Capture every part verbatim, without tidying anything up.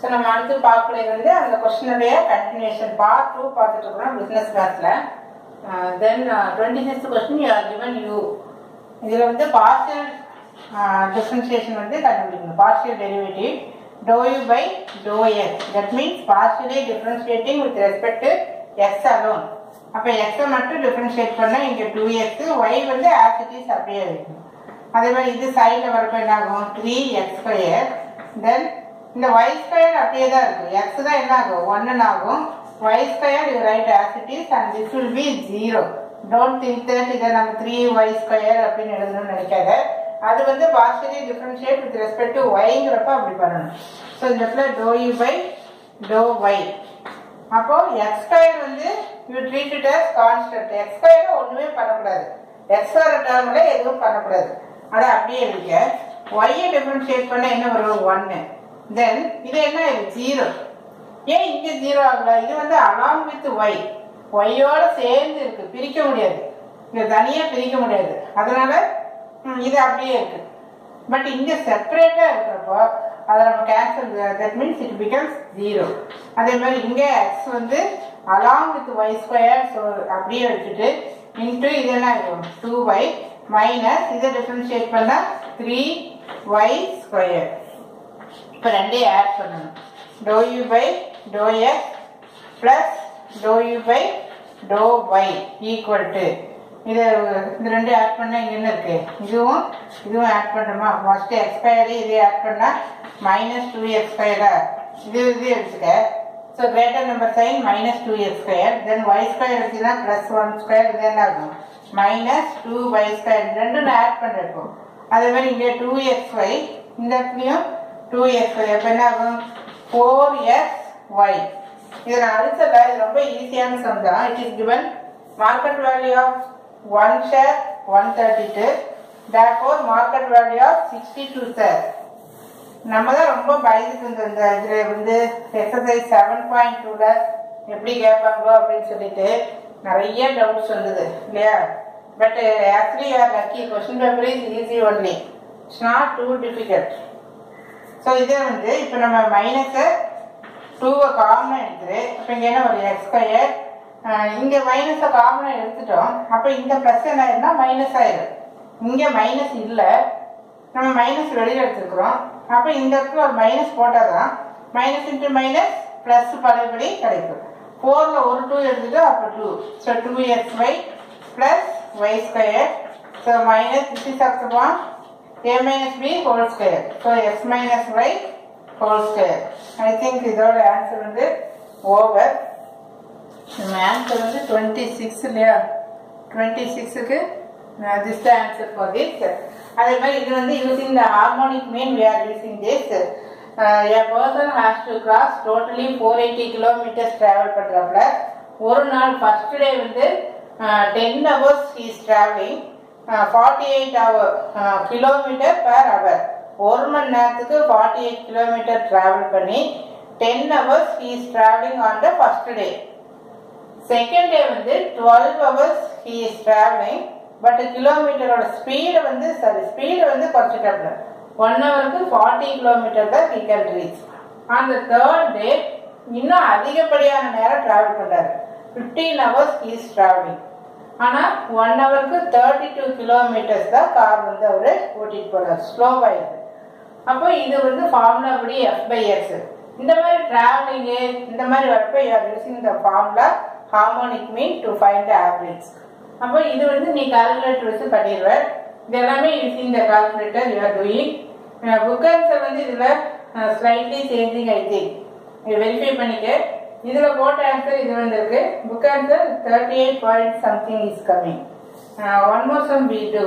So நம்ம அடுத்து பார்க்கறது வந்து அந்த கொஸ்டினுடைய கண்டினியூஷன் பார்ட் டூ பார்த்துட்டு இருக்கிறோம் பிஸ்னஸ் கிளாஸ்ல. Then twenty sixth question you are given you. இதில் வந்து பார்ஷியல் டிஃபரன்ஷியேஷன் வந்து கண்டுபிடிக்கணும். Partial derivative dou u by dou x, that means partially differentiating with respect to x alone. அப்ப x மட்டும் differentiate பண்ணா இங்க டூ எக்ஸ், y வந்து as it is அப்படியே இருக்கும். அதே மாதிரி இது சைடுல வரப்ப என்ன ஆகும், த்ரீ எக்ஸ் ஸ்கொயர். தென் இந்த y ஸ்கொயர் அப்படியே தான் இருக்கும், x தான் என்ன ஆகும் ஒன்னு ஆகும். y square you write as it is and this will be zero. Don't think that இதை நம்ம த்ரீ ஒய் ஸ்கொயர் அப்படின்னு எழுதணும்னு நினைக்காத. அது வந்து partially differentiate with respect to yங்கிறப்ப அப்படி பண்ணணும். ஸோ இந்த இடத்துல dou u by dou y. அப்போ x ஸ்கொயர் வந்து you treat it as constant. x square ஒண்ணுமே பண்ணக்கூடாது, x வர டேர்ம்ல எதுவும் பண்ணக்கூடாது, அதை அப்படியே எழுதிக்க. y டிஃபரன்ஷியேட் பண்ண என்ன வரும், ஒன்னு. தென் இது என்ன ஜீரோ. ஏன் இங்க ஜீரோ ஆகல, இது வந்து along with y, ஒய்யோட சேர்ந்து இருக்கு, பிரிக்க முடியாது, இதை தனியா பிரிக்க முடியாது, அதனால இது அப்படியே இருக்கு. பட் இங்க செப்பரேட்டா இருக்கிறப்போ அதை நம்ம cancel, that means it becomes zero. அதே மாதிரி இங்க எக்ஸ் வந்து along with y square, so அப்படியே வச்சுட்டு இன்டூ இது என்ன ஆகும் டூ ஒய் மைனஸ் இதை டிஃபரன்ஷியேட் பண்ணா த்ரீ ஒய் ஸ்கொயர். இப்போ ரெண்டையும் ஆட் பண்ணணும். dou u by dou x plus dou u by dou y equal to இது இந்த ரெண்டு ஆட் பண்ணா இங்க என்ன இருக்கு, இதுவும் இதுவும் ஆட் பண்றோமா. ஃபர்ஸ்ட் எக்ஸ் ஸ்கொயர் இதை ஆட் பண்ணா மைனஸ் டூ எக்ஸ் ஸ்கொயரா, இது இது எடுத்துக்க. So greater number sign minus two x square. Then y square எடுத்தீங்கன்னா பிளஸ் ஒன் ஸ்கொயர், இது என்ன ஆகும் மைனஸ் டூ ஒய் ஸ்கொயர். ரெண்டும் ஆட் பண்ணிருக்கோம். அதே மாதிரி இங்கே டூ எக்ஸ் ஒய், இந்த இடத்துலயும் டூ எக்ஸ் ஒய். அப்போ என்ன ஆகும் ஃபோர் எக்ஸ் ஒய். இதை நான் அடிச்சல, இது ரொம்ப ஈஸியான சம் தான். It is given market value of one share one thirty-two, therefore market value of sixty-two share. நம்ம தான் ரொம்ப பயந்துட்டு இருந்தோம் இந்த இதுல வந்து எக்ஸசைஸ் செவன் பாயிண்ட் டூல எப்படி கேட்பாங்களோ அப்படின்னு சொல்லிட்டு நிறைய டவுட்ஸ் வந்தது இல்லையா. But actually you are lucky, question paper is easy only, it's not too difficult. So இதே வந்து இப்போ நம்ம மைனஸை டூவை காமனாக எடுத்துரு. அப்போ இங்கே என்ன ஒரு எக்ஸ் ஸ்கொயர், இங்க மைனஸை காமனா எடுத்துட்டோம். அப்ப இந்த பிளஸ் என்ன ஆயிருந்தா மைனஸ் ஆயிரும். இங்க மைனஸ் இல்ல, நம்ம மைனஸ் வெளியில எடுத்துக்கிறோம். அப்ப இந்த இடத்துல ஒரு மைனஸ் போட்டாதான் மைனஸ் இன்டு மைனஸ் பிளஸ் பழையபடி கிடைக்கும். போர்ல ஒரு டூ எடுத்துட்டோம், அப்ப two. So two x y plus y square. So minus this is அப்சம் a minus b whole square. So x minus y whole square. I think இதோட answer வந்து over. நம்ம ஆன்சர் வந்து டுவெண்ட்டி சிக்ஸ் இல்லையா, twenty சிக்ஸுக்கு this the answer for this. அதே மாதிரி இது வந்து using the harmonic mean we are using this. A person has to cross totally four eighty kilometers travel பண்றாப்ல. ஒரு நாள் ஃபர்ஸ்ட் டே வந்து ten hours is travelling forty eight hour kilometer per hour. ஒரு மணி நேரத்துக்கு ஃபார்ட்டி எயிட் கிலோமீட்டர் டிராவல் பண்ணி ten hours is travelling on the first day. Second day வந்து twelve hours he is traveling, but கிலோமீட்டரோட speed வந்து sorry speed வந்து குறைச்சிட்டாப்ல. One ஹவருக்கு ஃபார்ட்டி கிலோமீட்டர் தான் he can reach. அந்த தேர்ட் டே இன்னும் அதிகப்படியான நேரம் டிராவல் பண்றாரு, fifteen hours he is traveling. ஆனா ஒன் ஹவருக்கு தேர்ட்டி டூ கிலோமீட்டர்ஸ் தான் கார் வந்து அவரு ஓட்டிட்டு போறாரு, ஸ்லோவாயிருக்கு. அப்போ இது வந்து ஃபார்முலா படி எஃப் பை எக்ஸ். இந்த மாதிரி டிராவலிங்கு இந்த மாதிரி வரப்போ you are using the formula harmonic mean to find the average. அப்போ இது வந்து நீ கால்குலேட்டர் வச்சு பண்ணிடுவ. இது எல்லாமே using the calculator you are doing. Book answer வந்து இதுல ஸ்லைட்லி சேஞ்சிங் ஐ திங்க், இது வெரிஃபை பண்ணிக்க. இதுல போட்ட ஆன்சர் இது வந்திருக்கு. Book answer thirty eight point something is coming. One more sum we do.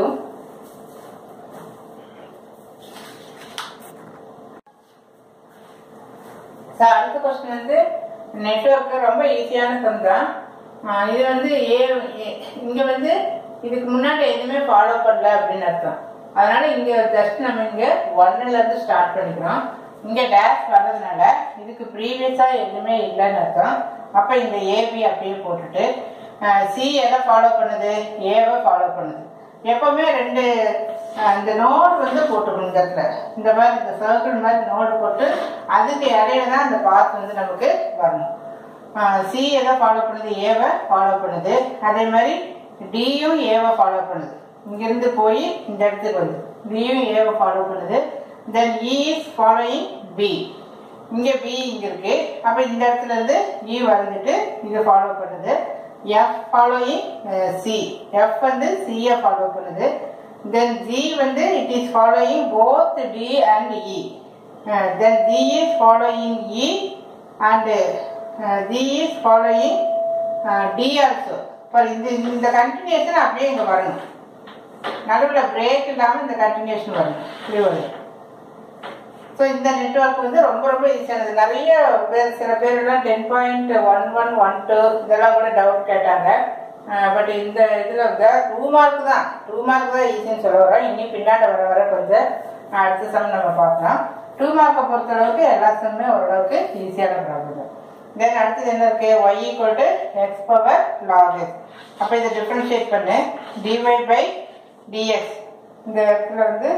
அடுத்த கொஸ்டின் வந்து நெட்வொர்க் ரொம்ப ஈஸியான சம் தான். இது வந்து ஏ இங்க வந்து இதுக்கு முன்னாடி எதுவுமே ஃபாலோ பண்ணல அப்படின்னு அர்த்தம். அதனால இங்க ஜஸ்ட் நம்ம இங்க ஒன்னுல இருந்து ஸ்டார்ட் பண்ணிக்கிறோம். இங்க டேஷ் வர்றதுனால இதுக்கு ப்ரீவியஸா எதுவுமே இல்லைன்னு அர்த்தம். அப்ப இந்த ஏபி அப்படியே போட்டுட்டு சி எதை ஃபாலோ பண்ணுது, ஏவை ஃபாலோ பண்ணுது. எப்பவுமே ரெண்டு இந்த நோடு வந்து போட்டுக்கணும் இந்த இடத்துல. இந்த மாதிரி இந்த சர்க்கிள் மாதிரி நோடு போட்டு அதுக்கு இடையில தான் இந்த பாத் வந்து நமக்கு வரணும். சி எதை ஃபாலோ பண்ணுது? ஏவை ஃபாலோ பண்ணுது. அதே மாதிரி டியும் ஏவை ஃபாலோ பண்ணுது. இங்கிருந்து போய் இந்த இடத்துக்கு வந்து பியும் ஏவை ஃபாலோ பண்ணுது. Then E is following B. இங்கே பி இங்கே இருக்கு. அப்போ இந்த இடத்துல இருந்து இ வந்துட்டு இதை ஃபாலோ பண்ணுது. F following C. எஃப் வந்து சியை ஃபாலோ பண்ணுது. Then G வந்து it is following both D and E. Uh, then G is following E and uh, G is following uh, D also. For இந்த இந்த கண்டினியூஷன் அப்படியே இங்கே வரணும். நடுவில் பிரேக் இல்லாமல் இந்த கண்டினியூஷன் வரணும். இப்படி வரும். ஸோ இந்த நெட்ஒர்க் வந்து ரொம்ப ரொம்ப ஈஸியானது. நிறைய பேர் சில பேர்லாம் ten point one one one two இதெல்லாம் கூட டவுட் கேட்டாங்க. பட் இந்த இதில் வந்து டூ மார்க் தான் டூ மார்க் தான் ஈஸின்னு சொல்ல வரோம். இன்னும் பின்னாடி வர வர கொஞ்சம் அடுத்த சம் நம்ம பார்க்கலாம். டூ மார்க்கை பொறுத்தளவுக்கு எல்லா சம்மே ஓரளவுக்கு ஈஸியான ப்ராப்ளம். தென் அடுத்தது என்ன இருக்கு? Y equal to x power log x. அப்போ இதை டிஃபரன்ஷியேட் பண்ணு. டிஒய் பை டிஎக்ஸ் இந்த இடத்துல வந்து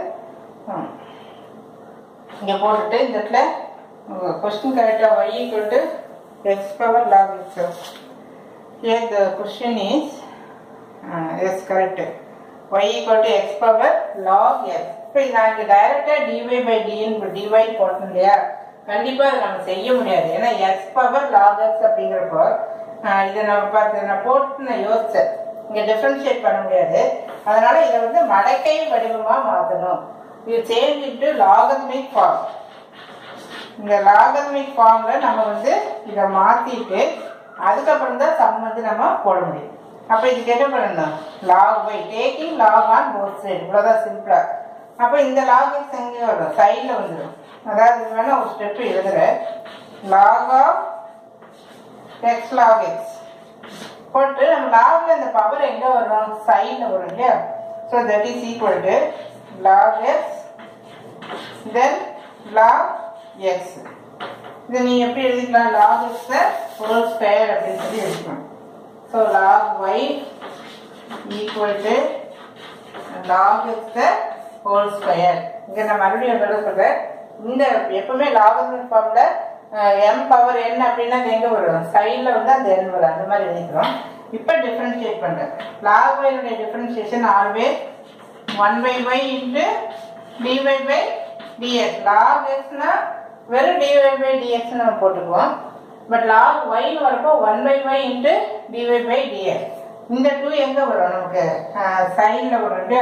இங்கே போட்டுட்டு இந்த இடத்துல கொஸ்டின் கரெக்டாக y equal to x power log x. Here the question is uh, yes correct. Y equal to x power log x. இப்போ நான் இங்கே டைரக்டாக dy by dn dy போட்டோம் இல்லையா? கண்டிப்பாக அதை நம்ம செய்ய முடியாது. ஏன்னா x பவர் log x அப்படிங்கிறப்போ இதை நம்ம பார்த்து நான் போட்டு நான் யோசிச்சேன். இங்கே டிஃப்ரென்ஷியேட் பண்ண முடியாது. அதனால இதை வந்து மடக்கை வடிவமாக மாற்றணும். இது சேஞ்ச் இன்டு லாகர்த்மிக் ஃபார்ம். இந்த லாகர்த்மிக் ஃபார்மில் நம்ம வந்து இதை மாற்றிட்டு அதுக்கப்புறம் தான் சம் வந்து நம்ம போட முடியும். அப்போ இதுக்கு என்ன பண்ணணும்? Log by taking log on both side. இவ்வளோதான் சிம்பிளா. அப்போ இந்த லாக் எக்ஸ் எங்கே வரும்? சைடில் வந்துடும். அதாவது வேணா ஒரு ஸ்டெப் எழுதுறேன். Log of x log x போட்டு நம்ம லாக்ல இந்த பவர் எங்கே வரும்? சைடில் வரும் இல்லையா? So that is equal to log x then log x. இதை நீ எப்படி எழுதிக்கலாம்? லாக் எக்ஸ் ஹோல் ஸ்கொயர் அப்படின்னு சொல்லி எழுதிக்கலாம். So log y equal to log x whole square. இங்கே நான் மறுபடியும் என்ன சொல்கிறேன்? இந்த எப்பவுமே லாகர்த்மிக் ஃபார்ம்ல எம் பவர் என் அப்படின்னா எங்கே வரும்? சைடில் வந்து அந்த என் வரும். அந்த மாதிரி எழுதிக்கிறோம். இப்போ டிஃபரன்ஷியேட் பண்ணுறேன். லாக் ஒய்னுடைய differentiation always one by y into dy by dx. Log எக்ஸ்னா வெறும் டிஒய் பை டிஎக்ஸ் நம்ம போட்டுக்குவோம். பட் லாக் ஒய்னு வரப்போ one by y into dy by dx. இந்த டூ எங்கே வரும்? நமக்கு சைடில் வரும் இல்லையா?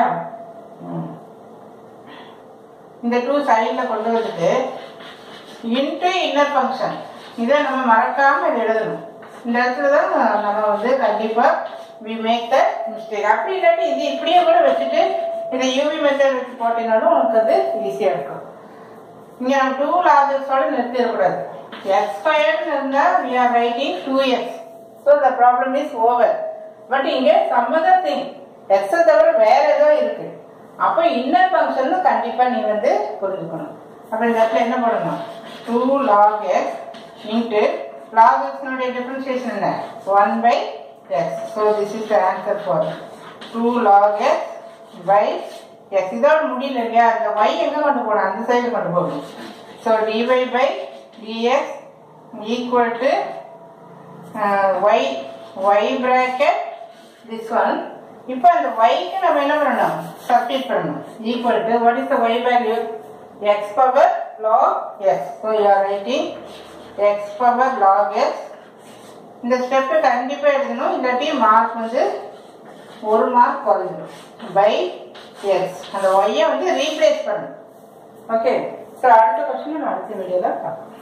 இந்த டூ சைடில் கொண்டு வந்துட்டு இன்ட்டு இன்னர் ஃபங்க்ஷன். இதை நம்ம மறக்காமல் இதை எழுதணும். இந்த இடத்துல தான் நம்ம வந்து கண்டிப்பாக வி மேக் த மிஸ்டேக். அப்படி இல்லாட்டி இது இப்படியே கூட வச்சுட்டு இதை யூவி மெத்தட் வச்சு போட்டினாலும் உனக்கு அது ஈஸியாக இருக்கும். இங்கே நம்ம டூ லாஜிக்ஸோட நிறுத்திடக்கூடாது. எக்ஸ் ஸ்கொயர்னு இருந்தால் we are writing two x. So the problem is over. But இங்கே சம் அதர் திங் எக்ஸை தவிர வேற ஏதோ இருக்கு. அப்போ இன்னர் ஃபங்க்ஷன் கண்டிப்பாக நீ வந்து புரிஞ்சுக்கணும். அப்போ இந்த இடத்துல என்ன பண்ணணும்? Two log x into log எக்ஸ்னுடைய டிஃபரன்ஷியேஷன் என்ன? One by x. So this is the answer for two log x by x. இதோட முடியல இல்லையா? அந்த ஒய் எங்கே கொண்டு போகணும்? அந்த சைடு கொண்டு போகணும். So dy by dx equal to y y bracket this one. இப்போ அந்த ஒய்க்கு நம்ம என்ன பண்ணணும்? சப்ஸ்டிட் பண்ணணும். Equal to what is the y value? X power log x. So you are writing x power log x. இந்த step கண்டிப்பாக எழுதணும். இல்லாட்டி மார்க் வந்து ஒரு மார்க் குறைஞ்சிடும். By x. அந்த ஒய்யை வந்து ரீப்ளேஸ் பண்ணணும். ஓகே. ஸோ அடுத்த கொஸ்டின் அடுத்த வீடியோவில் பார்க்கலாம்.